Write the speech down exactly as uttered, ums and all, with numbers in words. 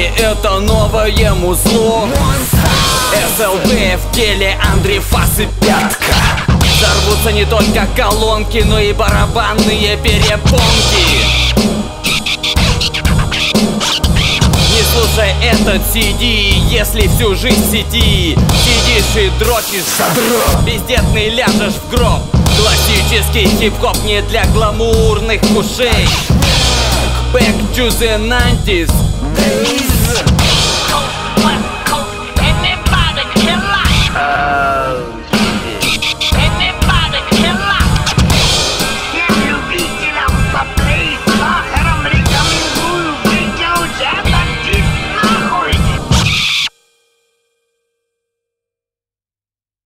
И это новое музло. эс эл бэ в теле, Андрей Фас и Пятка. Взорвутся не только колонки, но и барабанные перепонки. Не слушай этот си ди, если всю жизнь в сети сидишь и дрочишь задрот, бездетный ляжешь в гроб. Классический хип-хоп не для гламурных ушей. Back to the nineties.